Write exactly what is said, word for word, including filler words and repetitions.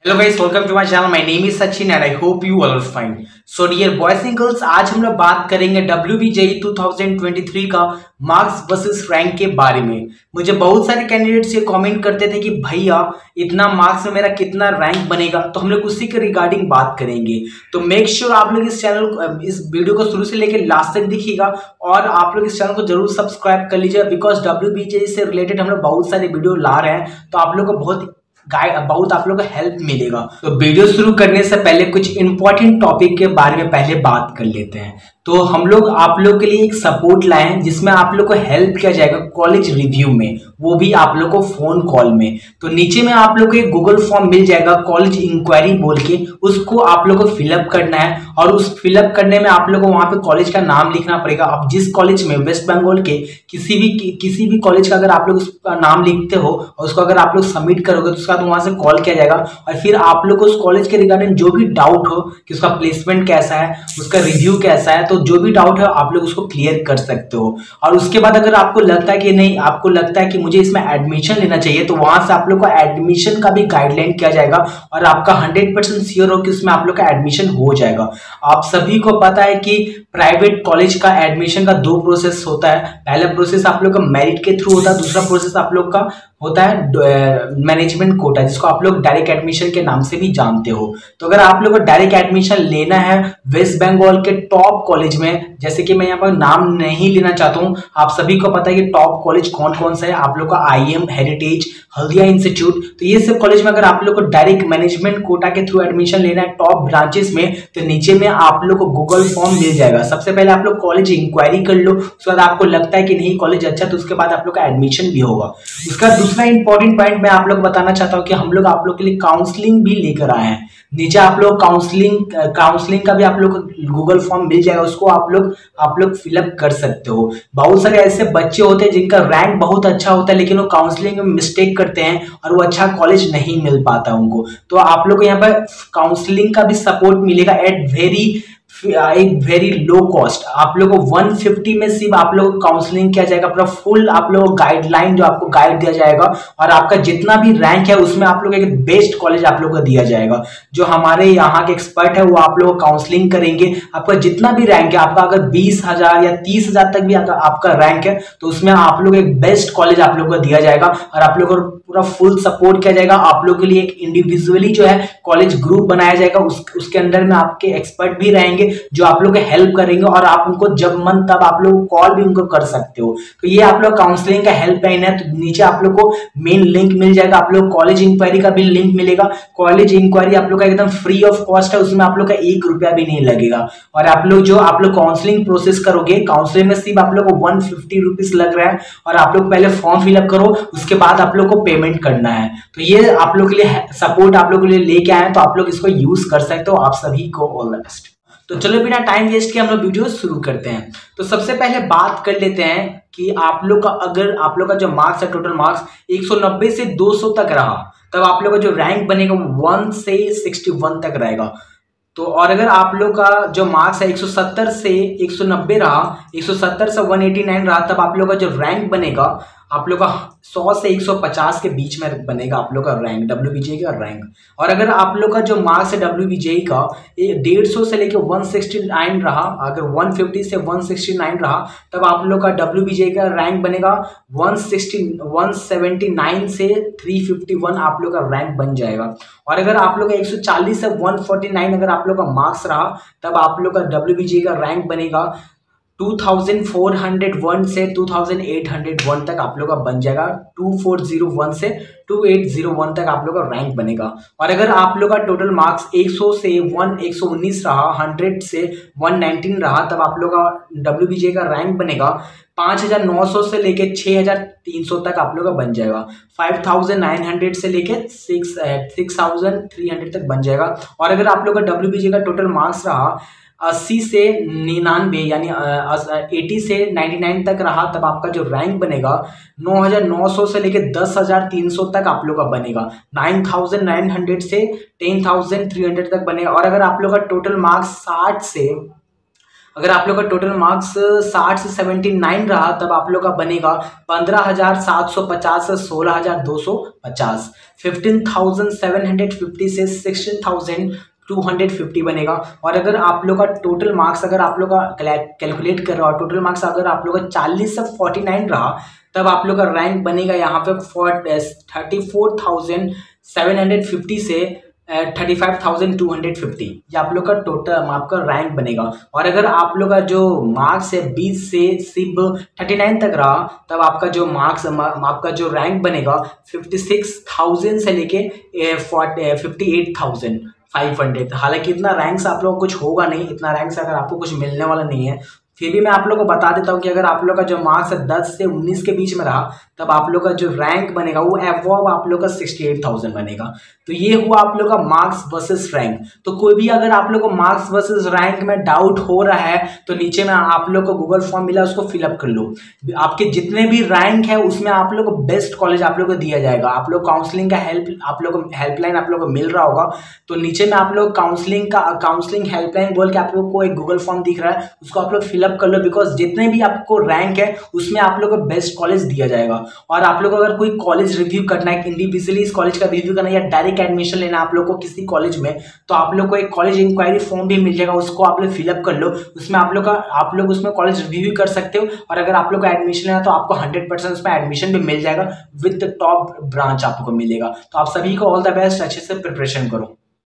Hello guys, welcome to my channel. My name is Sachin and I hope you all are fine. So dear boys and girls, आज हम लोग बात करेंगे WBJEE two thousand twenty three का marks versus rank के बारे में। मुझे बहुत सारे कैंडिडेट्स ये कमेंट करते थे कि भैया इतना मार्क्स में मेरा कितना रैंक बनेगा, तो हम लोग उसी के रिगार्डिंग बात करेंगे। तो मेक श्योर आप लोग इस चैनल इस वीडियो को शुरू से लेकर लास्ट तक देखिएगा और आप लोग इस चैनल को जरूर सब्सक्राइब कर लीजिए, बिकॉज डब्ल्यूबीजेई से रिलेटेड हम लोग बहुत सारे वीडियो ला रहे हैं, तो आप लोग को बहुत गाइड बहुत आप लोग को हेल्प मिलेगा। तो वीडियो शुरू करने से पहले कुछ इंपॉर्टेंट टॉपिक के बारे में पहले बात कर लेते हैं। तो हम लोग आप लोग के लिए एक सपोर्ट लाए हैं जिसमें आप लोग को हेल्प किया जाएगा कॉलेज रिव्यू में, वो भी आप लोग को फोन कॉल में। तो नीचे में आप लोग को एक गूगल फॉर्म मिल जाएगा कॉलेज इंक्वायरी बोल के, उसको आप लोग को फिलअप करना है और उस फिलअप करने में आप लोग को वहां पे कॉलेज का नाम लिखना पड़ेगा। आप जिस कॉलेज में वेस्ट बंगाल के किसी भी कि, किसी भी कॉलेज का अगर आप लोग उसका नाम लिखते हो और उसको अगर आप लोग सबमिट करोगे तो उसका वहां से कॉल किया जाएगा और फिर आप लोग को उस कॉलेज के रिगार्डिंग जो भी डाउट हो कि उसका प्लेसमेंट कैसा है, उसका रिव्यू कैसा है, तो जो भी डाउट है आप लोग उसको क्लियर कर सकते हो। और उसके बाद अगर आपको लगता है कि नहीं, आपको लगता है कि मुझे इसमें एडमिशन लेना चाहिए, तो वहां से आप लोग को एडमिशन का भी गाइडलाइन किया जाएगा और आपका हंड्रेड परसेंट श्योर हो कि उसमें आप लोग का एडमिशन हो जाएगा। आप सभी को पता है कि प्राइवेट कॉलेज का एडमिशन का दो प्रोसेस होता है। पहला प्रोसेस आप लोग का मेरिट के थ्रू होता है, दूसरा प्रोसेस आप लोग का होता है मैनेजमेंट कोटा, जिसको आप लोग डायरेक्ट एडमिशन के नाम से भी जानते हो। तो अगर आप लोग को डायरेक्ट एडमिशन लेना है वेस्ट बंगाल के टॉप कॉलेज में, जैसे कि मैं यहाँ पर नाम नहीं लेना चाहता हूँ, आप सभी को पता है कि टॉप कॉलेज कौन कौन सा है। आप लोग का I M, heritage, Haldia institute, तो ये सब कॉलेज में अगर आप लोग को डायरेक्ट मैनेजमेंट कोटा के थ्रू एडमिशन लेना है टॉप ब्रांचेस में, तो नीचे में आप लोग को गूगल फॉर्म मिल जाएगा। सबसे पहले आप लोग कॉलेज इंक्वायरी कर लो, उसके बाद आपको लगता है कि नहीं कॉलेज अच्छा, तो उसके बाद आप लोग का एडमिशन भी होगा। उसका दूसरा इंपॉर्टेंट पॉइंट मैं आप लोग बताना चाहता हूँ कि हम लोग आप लोग के लिए काउंसलिंग भी लेकर आए हैं। नीचे आप लोग काउंसलिंग काउंसलिंग का भी आप लोग गूगल फॉर्म मिल जाएगा, उसको आप लोग आप लोग फिलअप कर सकते हो। बहुत सारे ऐसे बच्चे होते हैं जिनका रैंक बहुत अच्छा होता है लेकिन वो काउंसलिंग में मिस्टेक करते हैं और वो अच्छा कॉलेज नहीं मिल पाता उनको, तो आप लोग को यहाँ पर काउंसलिंग का भी सपोर्ट मिलेगा एट वेरी एक वेरी लो कॉस्ट। आप लोगों को वन फिफ्टी में सिर्फ आप लोगों को काउंसलिंग किया जाएगा, पूरा फुल आप लोगों को गाइडलाइन जो आपको गाइड दिया जाएगा और आपका जितना भी रैंक है उसमें आप लोग एक बेस्ट कॉलेज आप लोगों को दिया जाएगा। जो हमारे यहाँ के एक्सपर्ट है वो आप लोगों को काउंसलिंग करेंगे। आपका जितना भी रैंक है, आपका अगर बीस हजार या तीस हजार तक भी आपका रैंक है, तो उसमें आप लोग एक बेस्ट कॉलेज आप लोग को दिया जाएगा और आप लोग को पूरा फुल सपोर्ट किया जाएगा। आप लोग के लिए एक इंडिविजुअली जो है कॉलेज ग्रुप बनाया जाएगा, उस, उसके अंदर में आपके एक्सपर्ट भी रहेंगे जो आप लोग को हेल्प करेंगे और आप उनको जब मन तब आप लोग कॉल भी उनको कर सकते हो। तो ये आप लोग काउंसलिंग का हेल्पलाइन है। तो नीचे आप लोग को मेन लिंक मिल जाएगा, आप लोग कॉलेज इंक्वायरी का भी लिंक मिलेगा। कॉलेज इंक्वायरी आप लोग का एकदम फ्री ऑफ कॉस्ट है, उसमें आप लोग का एक रुपया भी नहीं लगेगा। और आप लोग जो आप लोग काउंसलिंग प्रोसेस करोगे, काउंसलिंग में सिर्फ आप लोग को वन फिफ्टी रुपीज लग रहा है और आप लोग पहले फॉर्म फिलअप करो, उसके बाद आप लोग को पेमेंट करना है। तो ये आप लोग के लिए सपोर्ट आप लोग के लिए लेके आए, तो आप लोग इसको यूज कर सकते हो। आप सभी को ऑल द बेस्ट। तो चलो बिना टाइम वेस्ट किए हम लोग वीडियो शुरू करते हैं। तो सबसे पहले बात कर लेते हैं कि आप लोग का अगर आप लोग का जो मार्क्स है, टोटल मार्क्स एक सौ नब्बे से दो सौ तक रहा, तब आप लोग का जो रैंक बनेगा वन से सिक्सटी वन तक रहेगा। तो और अगर आप लोग का जो मार्क्स है एक सौ सत्तर से एक सौ नब्बे रहा, एक सौ सत्तर से एक सौ नवासी रहा, तब आप लोग का जो रैंक बनेगा आप लोग का सौ से एक सौ पचास के बीच में बनेगा आप लोग का रैंक, डब्ल्यूबीजेई का रैंक। और अगर आप लोग का जो मार्क्स है डब्ल्यूबीजेई का डेढ़ सौ से लेकर एक सौ उनहत्तर रहा, अगर एक सौ पचास से एक सौ उनहत्तर रहा, तब आप लोग का डब्ल्यूबीजेई का रैंक बनेगा एक सौ साठ एक सौ उन्यासी से तीन सौ इक्यावन आप लोग का रैंक बन जाएगा। और अगर आप लोग का एक सौ चालीस से एक सौ उनचास अगर आप लोग का मार्क्स रहा, तब आप लोग का डब्ल्यूबीजेई का रैंक बनेगा two thousand four hundred one से two thousand eight hundred one तक आप लोग का बन जाएगा। टू फोर जीरो वन से टू एट जीरो वन तक आप लोग का रैंक बनेगा। और अगर आप लोग का टोटल मार्क्स सौ से वन एक सौ उन्नीस रहा, सौ से एक सौ उन्नीस रहा, तब आप लोग का डब्ल्यूबीजेई का रैंक बनेगा पाँच हज़ार नौ सौ से लेके छः हज़ार तीन सौ तक आप लोग का बन जाएगा। फाइव थाउजेंड नाइन हंड्रेड से लेके six six thousand three hundred तक बन जाएगा। और अगर आप लोग का डब्ल्यूबीजेई का टोटल मार्क्स रहा अस्सी से निन्यानवे यानी अस्सी से निन्यानवे तक रहा, तब आपका जो रैंक बनेगा नौ हज़ार नौ सौ से लेके दस हज़ार तीन सौ तक आप लोग का बनेगा। नाइन थाउजेंड नाइन हंड्रेड से टेन थाउजेंड थ्री हंड्रेड तक बनेगा। और अगर आप लोग का टोटल मार्क्स साठ से अगर आप लोग का टोटल मार्क्स साठ से सेवेंटी नाइन रहा तब आप लोग का बनेगा पंद्रह हजार सात सौ पचास से सोलह हजार दो सौ पचास, fifteen thousand seven hundred fifty से sixteen thousand two hundred fifty बनेगा। और अगर आप लोग का टोटल मार्क्स अगर आप लोग का कैलकुलेट कर रहा हो, टोटल मार्क्स अगर आप लोग का चालीस से फोर्टी नाइन रहा तब आप लोग का रैंक बनेगा यहाँ पे thirty four thousand seven hundred fifty से thirty five thousand two hundred fifty, ये आप लोग का टोटल आपका रैंक बनेगा। और अगर आप लोग का जो मार्क्स है बीस से सिर्फ थर्टी नाइन तक रहा तब आपका जो मार्क्स आपका जो रैंक बनेगा फिफ्टी सिक्स थाउजेंड से लेके fifty eight thousand five hundred. हालांकि इतना रैंक्स आप लोग को कुछ होगा नहीं, इतना रैंक्स अगर आपको कुछ मिलने वाला नहीं है, फिर भी मैं आप लोग को बता देता हूँ कि अगर आप लोग का जो मार्क्स है दस से उन्नीस के बीच में रहा तब आप लोग का जो रैंक बनेगा वो एवॉव आप लोग का सिक्सटी एट थाउजेंड बनेगा। तो ये हुआ आप लोग का मार्क्स वर्सेस रैंक। तो कोई भी अगर आप लोग को मार्क्स वर्सेस रैंक में डाउट हो रहा है तो नीचे में आप लोग को गूगल फॉर्म मिला, उसको फिलअप कर लो। आपके जितने भी रैंक है उसमें आप लोग को बेस्ट कॉलेज आप लोग को दिया जाएगा। आप लोग काउंसलिंग का हेल्प आप लोग को हेल्पलाइन आप लोग को मिल रहा होगा, तो नीचे में आप लोग काउंसलिंग का काउंसलिंग हेल्पलाइन बोल के आप लोग को एक गूगल फॉर्म दिख रहा है, उसको आप लोग फिलअप कर लो। बिकॉज जितने भी आपको रैंक है उसमें आप लोग को बेस्ट कॉलेज दिया जाएगा। और आप लोग अगर कोई कॉलेज रिव्यू करना है, इंडिविजुअली इस कॉलेज का रिव्यू करना है या डायरेक्ट एडमिशन लेना है आप लोग को किसी कॉलेज में, तो आप लोग को एक कॉलेज इंक्वायरी फॉर्म भी मिल जाएगा, उसको आप लोग फिलअप कर लो। उसमें आप लोग का आप लोग उसमें कॉलेज रिव्यू भी कर सकते हो। और अगर आप लोग को एडमिशन लेना है तो आपको हंड्रेड परसेंट उसमें एडमिशन भी मिल जाएगा, विद टॉप ब्रांच आपको मिलेगा। तो आप सभी को ऑल द बेस्ट, अच्छे से प्रिपरेशन करो।